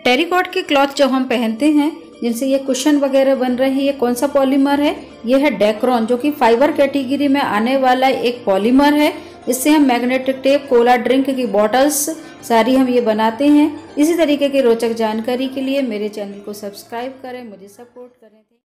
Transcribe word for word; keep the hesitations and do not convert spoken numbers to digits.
टेरिकॉट के क्लॉथ जो हम पहनते हैं, जिनसे ये कुशन वगैरह बन रहे हैं, ये कौन सा पॉलीमर है? ये है डेक्रोन, जो कि फाइबर कैटेगरी में आने वाला एक पॉलीमर है। इससे हम मैग्नेटिक टेप, कोला ड्रिंक की बॉटल्स सारी हम ये बनाते हैं। इसी तरीके की रोचक जानकारी के लिए मेरे चैनल को सब्सक्राइब करें, मुझे सपोर्ट करें।